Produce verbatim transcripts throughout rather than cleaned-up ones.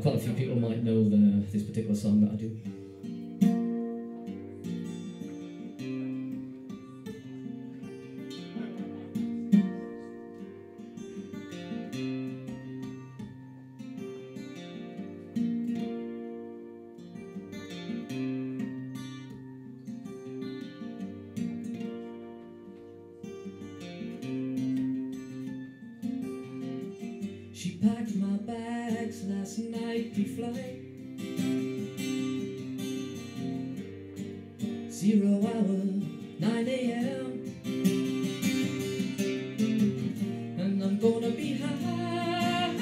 quite a few people might know the, this particular song that I do. She packed my bags last night pre-flight. Zero hour, nine A M And I'm gonna be high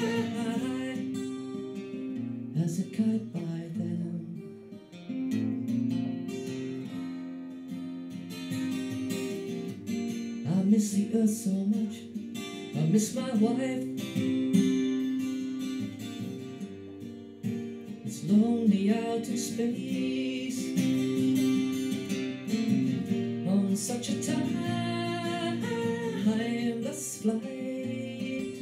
as a kite by then. I miss the earth so much, I miss my wife. It's lonely out in space on such a timeless flight.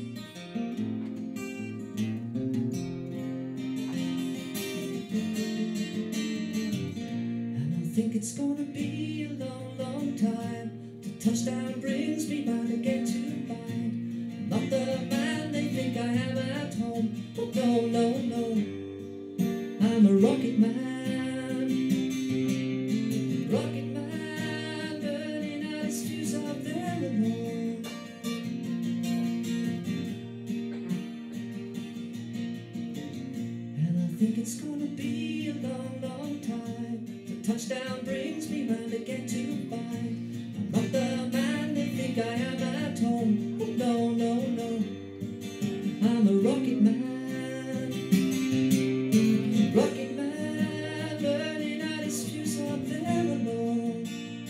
And I think it's gonna be a long, long time till touchdown brings me round again to find I'm not the man they think I am at home. Oh no, no, no, I'm a rocket man, rocket man, burning out his fuse out there alone. And I think it's gonna be a long, long time till touchdown brings me round again to find I'm not the man they think I am at home. Oh no, no, no, I'm a rocket man. Rocket man, burning out his fuse out there alone.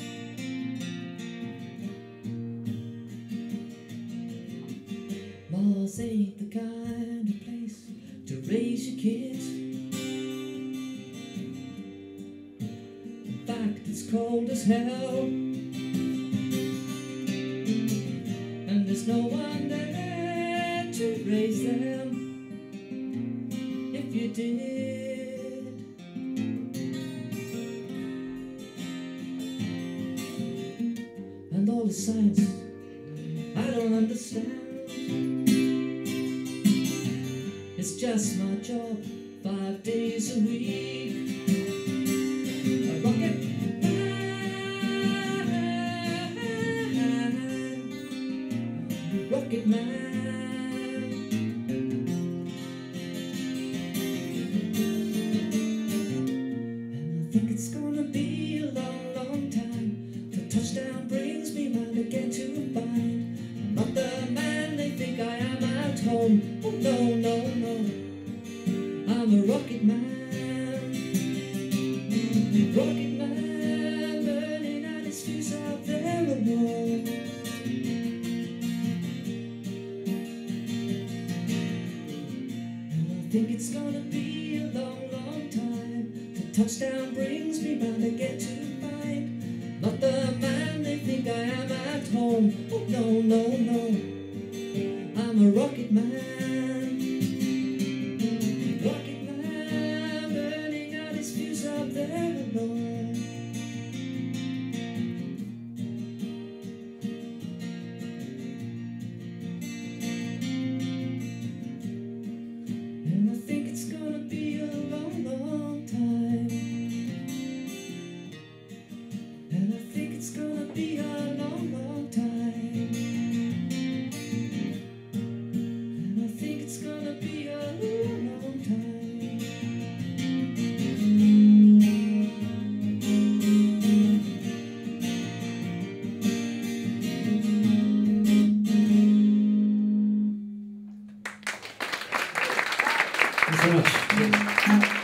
Mars ain't the kind of place to raise your kids. In fact, it's cold as hell, and there's no one there to raise them if you did. And all the science I don't understand. It's just my job, five days a week. A rocket man, rocket man. And I think it's gonna be a long, long time till touchdown brings me round again to find I'm not the man they think I am at home. Oh no, no, no, I'm a rocket man, rocket man, burning out his fuse out there alone. And I think it's gonna be a long, long time till touchdown brings me round again to find not the man they think I am at home. Oh no, no, no, I'm a rocket man, rocket man, burning out his fuse out there alone. And I think it's gonna be a long, long time. And I think it's gonna be a long, long time. And I think it's gonna be a long, long time. Thanks so much.